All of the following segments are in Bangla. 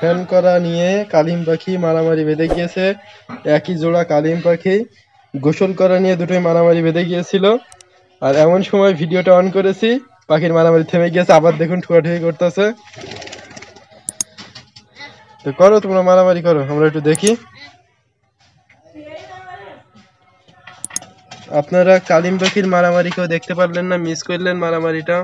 ফ্যান করা নিয়ে কালিম পাখি মারামারি বেঁধে গিয়েছে। একই জোড়া কালিম পাখি গোসল করা নিয়ে দুটোই মারামারি বেঁধে গিয়েছিল। আর এমন সময় ভিডিওটা অন করেছি, পাখির মারামারি থেমে গিয়েছে। আবার দেখুন ঠুয়াঠুয়ি করতেছে। তো করো, তোমরা মারামারি করো, আমরা একটু দেখি। আপনারা কালিম পাখির মারামারি কেউ দেখতে পারলেন না, মিস করলেন মারামারিটা।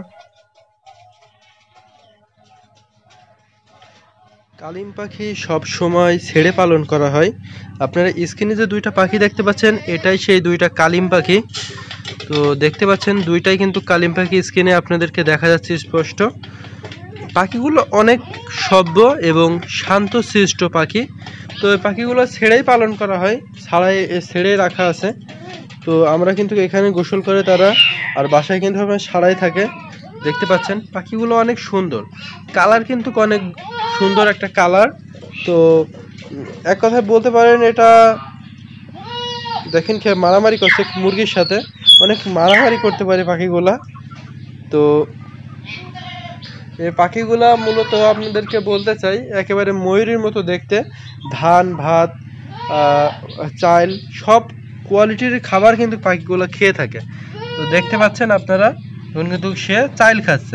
কালিম পাখি সব সময় ছেড়ে পালন করা হয়। আপনারা স্ক্রিনে যে দুইটা পাখি দেখতে পাচ্ছেন, এটাই সেই দুইটা কালিম পাখি। তো দেখতে পাচ্ছেন দুইটাই কিন্তু কালিম পাখি, স্ক্রিনে আপনাদেরকে দেখা যাচ্ছে স্পষ্ট। পাখিগুলো অনেক সভ্য এবং শান্তশিষ্ট পাখি। তো এই পাখিগুলো ছেড়েই পালন করা হয়, ছেড়ে রাখা আছে। তো আমরা কিন্তু এখানে গোসল করে তারা, আর বাসায় কিন্তু ছাড়াই থাকে। দেখতে পাচ্ছেন পাখিগুলো অনেক সুন্দর, কালার কিন্তু অনেক সুন্দর একটা কালার। তো এক কথায় বলতে পারেন এটা, দেখেন মারামারি করছে মুরগির সাথে, অনেক মারামারি করতে পারে পাখিগুলা। তো এই পাখিগুলা মূলত আপনাদেরকে বলতে চাই একেবারে ময়ূরের মতো দেখতে। ধান ভাত চাল সব কোয়ালিটির খাবার কিন্তু পাখিগুলো খেয়ে থাকে। তো দেখতে পাচ্ছেন আপনারা, কিন্তু সে চাল খাচ্ছে।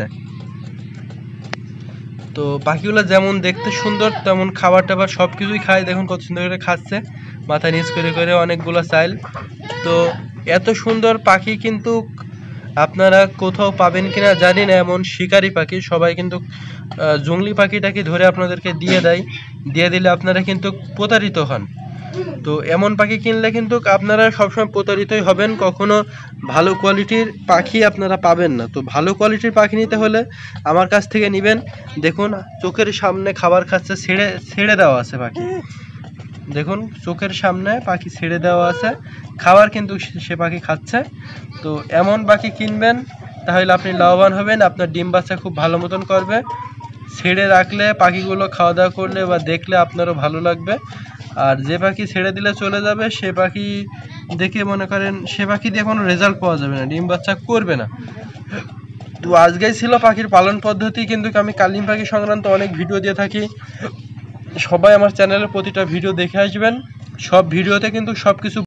তো পাখিগুলো যেমন দেখতে সুন্দর, তেমন খাবার টাবার সব কিছুই খায়। দেখুন কত সুন্দর করে খাচ্ছে, মাথা নিচ করে করে অনেকগুলো চাল। তো এত সুন্দর পাখি কিন্তু আপনারা কোথাও পাবেন কিনা জানি না। এমন শিকারি পাখি সবাই কিন্তু জংলি পাখিটাকে ধরে আপনাদেরকে দিয়ে দিলে আপনারা কিন্তু প্রতারিত হন। তো এমন পাখি কিনলে কিন্তু আপনারা সবসময় প্রতারিতই হবেন, কখনো ভালো কোয়ালিটির পাখি আপনারা পাবেন না। তো ভালো কোয়ালিটির পাখি নিতে হলে আমার কাছ থেকে নেবেন। দেখুন চোখের সামনে খাবার খাচ্ছে, ছেড়ে দেওয়া আছে পাখি। দেখুন চোখের সামনে পাখি ছেড়ে দেওয়া আছে, খাবার কিন্তু সে পাখি খাচ্ছে। তো এমন পাখি কিনবেন, তাহলে আপনি লাভবান হবেন, আপনার ডিম বাচ্চা খুব ভালো মতন করবে। ছেড়ে রাখলে পাখিগুলো খাওয়া দাওয়া করলে বা দেখলে আপনারও ভালো লাগবে। আর যে পাখি ছেড়ে দিলে চলে যাবে, সে পাখি দেখে মনে করেন সে পাখি দিয়ে কোনো রেজাল্ট পাওয়া যাবে না, ডিম বাচ্চা করবে না। তো আজকেই ছিল পাখির পালন পদ্ধতি, কিন্তু আমি কালিম পাখি সংক্রান্ত অনেক ভিডিও দিয়ে থাকি। সবাই আমার চ্যানেলের প্রতিটা ভিডিও দেখে আসবেন। সব ভিডিওতে কিন্তু সব কিছু